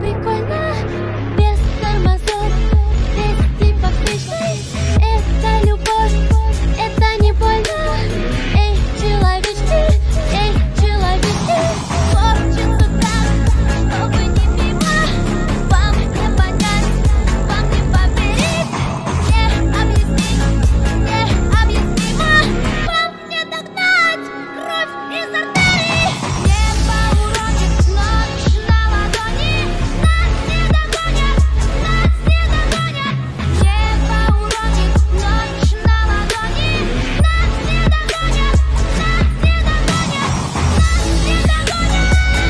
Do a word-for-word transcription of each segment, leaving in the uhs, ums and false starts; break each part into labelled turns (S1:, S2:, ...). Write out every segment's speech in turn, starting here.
S1: прикольно, без тормозов, вести по встречной. Это любовь, это не больно. Эй, человечки, эй, человечки. Хочется так, чтобы не мимо. Вам не понять, вам не поверить, не объяснить, необъяснимо. Вам не догнать кровь из артерий. Небо уронит ночь на ладони. Нас не догонят, нас не догонят. Небо уронит ночь на ладони. Нас не догонят, нас не догонят. Нас не догонят,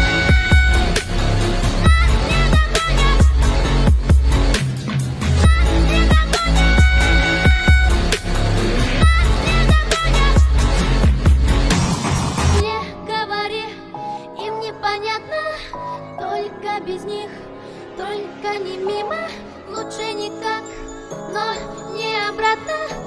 S1: нас не догонят. Нас не догонят, не говори, им непонятно. Только без них, только не мимо. Лучше никак, но не обратно.